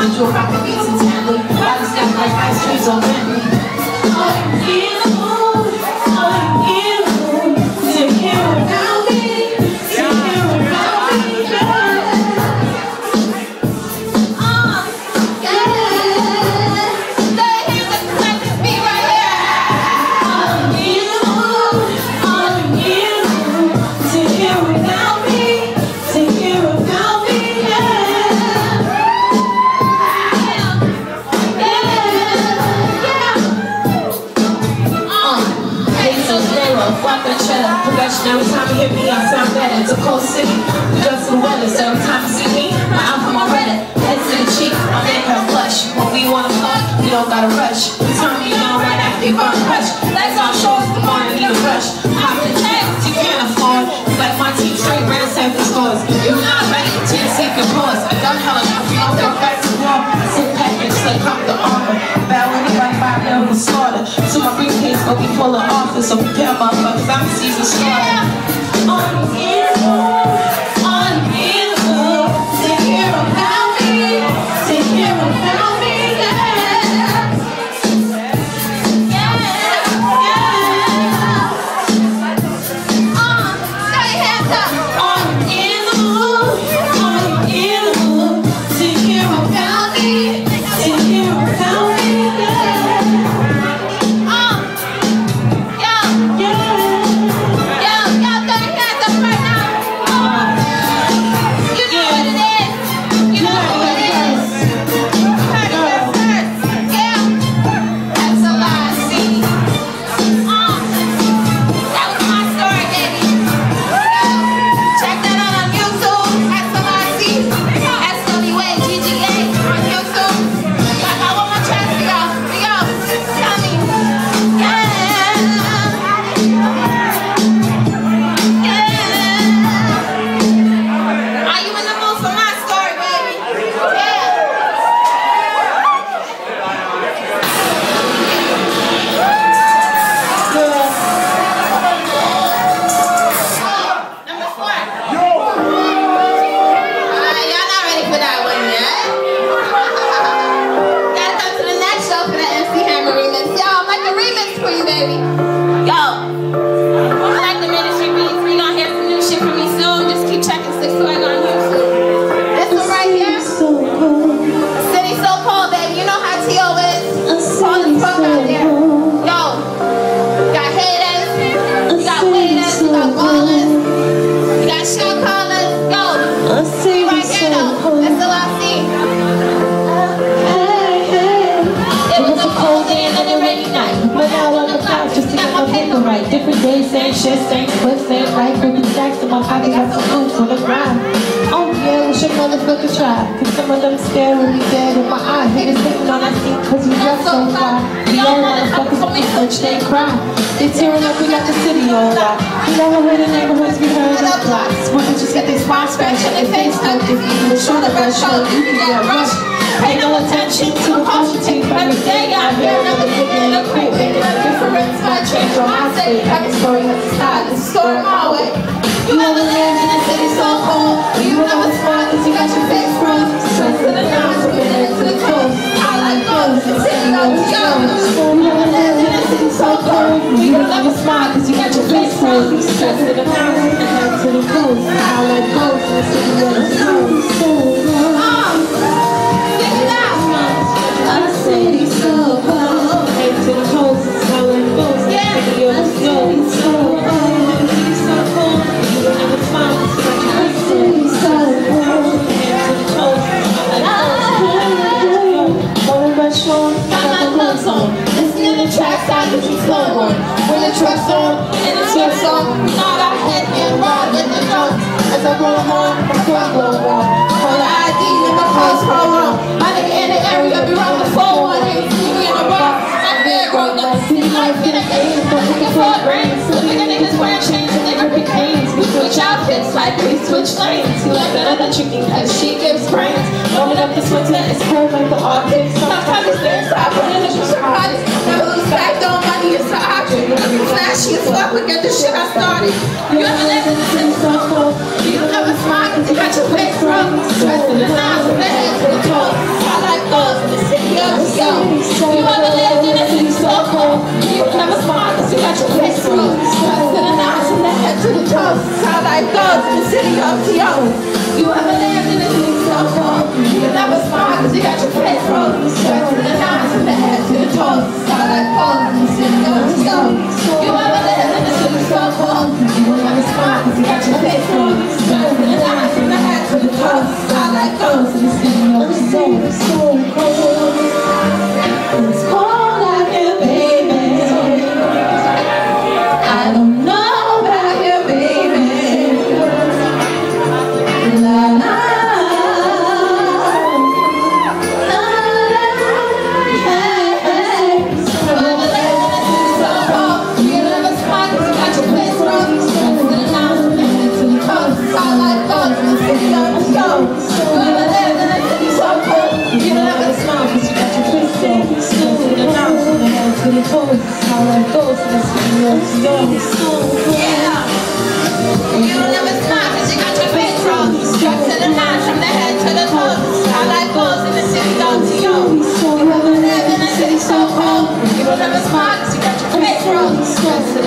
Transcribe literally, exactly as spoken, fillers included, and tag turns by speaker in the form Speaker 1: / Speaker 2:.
Speaker 1: The jewel rock the beats and tangle. Body step like ice trees on Bentley. Are you in the mood? Are you in the mood? To hear about me? To hear about me? Yeah. Uh, yeah. Stay here, let's let this be right here. Are you in the mood? Are you in the mood? To hear about me? To hear about me? Professional, every time you hear me, I sound better. It's a cold city, just the weather. So every time you see me, my outcome on Reddit. Head to the cheek, I make her blush. When we wanna fuck, we don't gotta rush. You tell me you know right after you got crush. That's all shows, the morning need a rush. Hop the checks, you can't afford. Like my team straight, ran seven scores. You're not ready, chance take your pause. I done hella enough, you don't throw back to the wall. Sit back and just like pop the armor. Battle anybody by them with slaughter. So my briefcase go be full of office. So prepare motherfuckers, I'm season slaughter. On in the mood, on in the mood. To hear about me, to hear about me, yeah. Yeah, yeah. Uh, got your hands up. On in the mood, on in the mood. To hear about me, to hear about me, yeah. Uh, yo, yeah. Different days, same shit, same foot, same right. Fifty stacks in my pocket, got some moves for the grind. Oh yeah, we should motherfucker try. Cause some of them stare when we dead in my eye. Haters sitting on our seat cause we dress so fly. We all motherfuckers when we search, they cry. They tearing up, we got the city on lock. We never heard the neighborhoods, we heard the blocks. When we just get their spine scratched and their face tucked. If you was short of a show, you can get rushed. Pay no attention to the caution tape. Every day I hear another nigga in a crate. Making a difference, my change on my state. Every story has a side, it's a story my way. You never lived in a city so cold. You never smart cause you got your face froze. Stress to the nines, whipping it to the coast. I like those, the city knows young. You never lived in a city so cold. You never smart cause you got your face froze. Stress to the nines, whipping it to the coast. I like those, the city knows young. City so cold, head to the coast, smelling ghosts. Yeah, city of the snow, so cold, city so cold. You don't have a smile, city so cold, head to the coast, smelling ghosts. Rolling my shore, got my gloves on. Listening to tracks, I get you slow on. When the truck's on, and it's your song, we nod our head and ride with the drums. As I roll home, my car blow on. Call the I D, and my clothes roll on. My nigga in the area, be around the phone. Outfits like we switch lanes. You like another tricky cause she gives brains. Warming up this winter, it's cold like the Arctic. Sometimes it's there, stop running the surprise. Never lose back, don't money, it's an object. Flashy as fuck, we get the shit I started. You ever live in the city so cold? You never smile cause you got your face wrong. Stress in the nines, with the head to the toes. I like
Speaker 2: Yeah. You don't ever smile cause you got your face wrong. Struck to the nine from the head to the toes. Our life goes in the city down to you. You never live in a city so cold. You don't ever smile cause you got your face wrong.